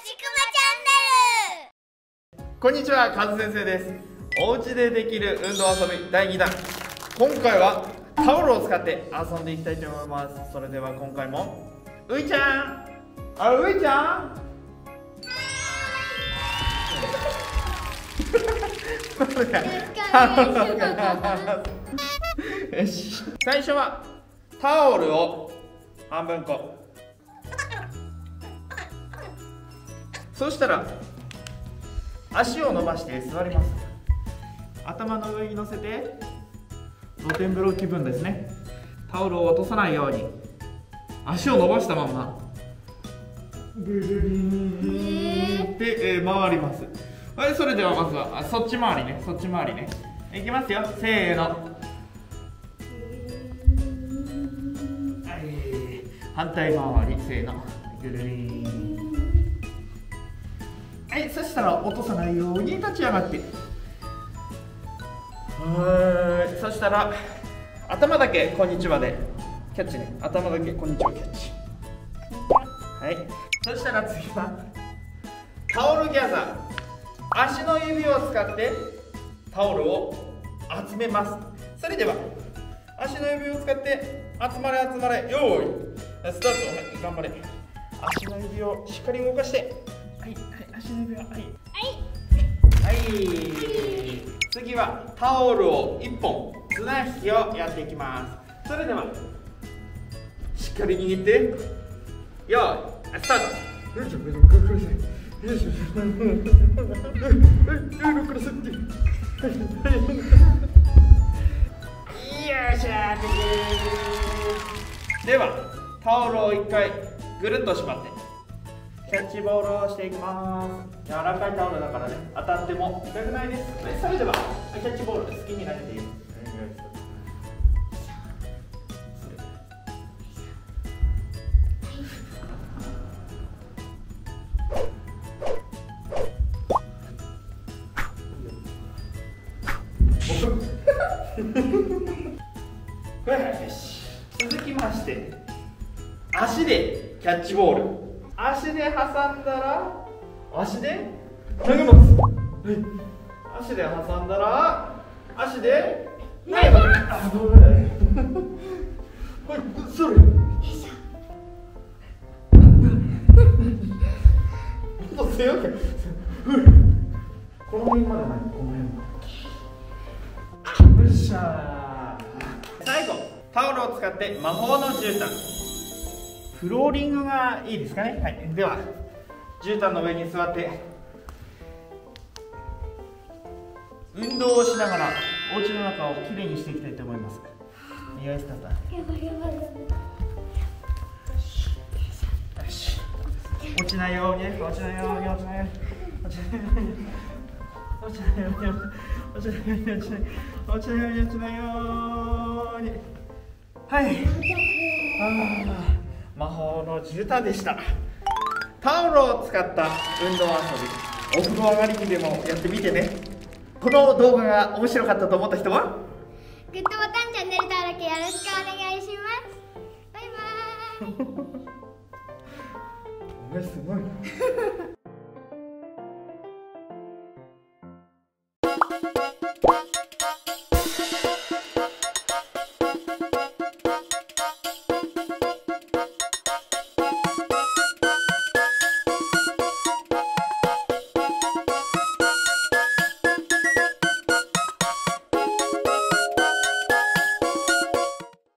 しくまチャンネル。 こんにちは、カズ先生です。お家でできる運動遊び第2弾。今回はタオルを使って遊んでいきたいと思います。それでは今回もういちゃん、ういちゃんよし、最初はタオルを半分こ、そしたら足を伸ばして座ります。頭の上に乗せて露天風呂気分ですね。タオルを落とさないように足を伸ばしたままぐるりーって、回ります。はい、それではまずはそっち回りね、そっち回りね。いきますよ、せーの。はい、反対回り、せーの、ぐるりー。はい、そしたら落とさないように立ち上がって、はい、そしたら頭だけこんにちはでキャッチね。頭だけこんにちはキャッチ。はい、そしたら次はタオルギャザー。足の指を使ってタオルを集めます。それでは足の指を使って集まれ集まれ、よーいスタート。はい、頑張れ。足の指をしっかり動かして、はい、はい、足の指を、はい、はい、はい、次はタオルを1本綱引きをやっていきます。それではしっかり握って、よーいスタート。よいしょ、よいしょ、よいしょ、よっしゃー。ではタオルを1回ぐるっと縛ってキャッチボールをしていきます。柔らかいタオルだからね、当たっても痛くないです。それではキャッチボール好きに投げていい。よし、続きまして足でキャッチボール。足で挟んだら足で投げます。はい、足で挟んだら足で投げます。あ、どうだい。はい、それ。もっと強く。この辺までない。この辺。よっしゃー。最後、タオルを使って魔法の絨毯。フローリングがいいですかね。はい、では絨毯の上に座って運動をしながらお家の中をきれいにしていきたいと思います。よし、スタート。よし、落ちないように、落ちないように、落ちないように、落ちないように、落ちないように、落ちないように、落ちないように、落ちないように、落ちないように。はい、魔法の絨毯でした。タオルを使った運動遊び、お風呂上がりにでもやってみてね。この動画が面白かったと思った人はグッドボタン、チャンネル登録よろしくお願いします。バイバーイ。 お前すごいな。